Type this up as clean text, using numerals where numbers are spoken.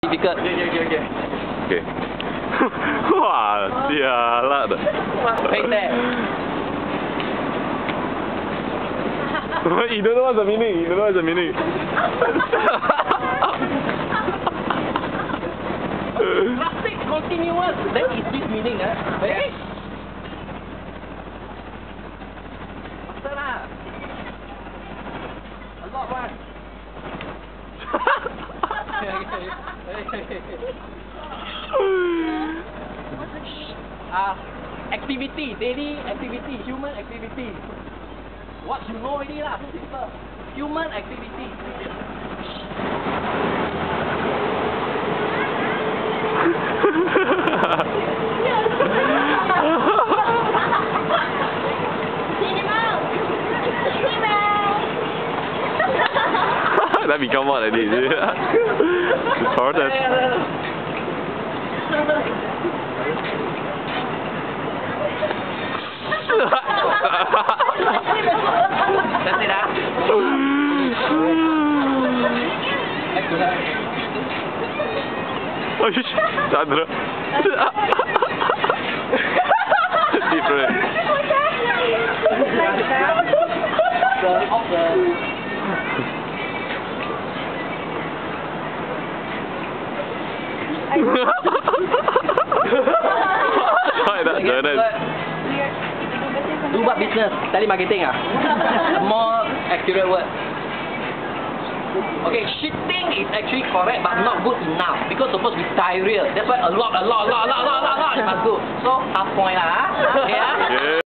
difficult. Okay. Wah, sialat. Right there. You don't know what's the meaning. You don't know what's the meaning. Plastic continuous. That is this meaning, eh? Faster lah. A lot one. Activity, daily activity, human activity. What you know already lah, so simple. Human activity. That become what I did. Retarded. That's it, Oh shit, Sandra. Different. Do what business? Telemarketing ah? A more accurate word. Okay, shitting is actually correct but not good enough because supposed to be diarrhea. That's why a lot you must go. So half point lah. Okay,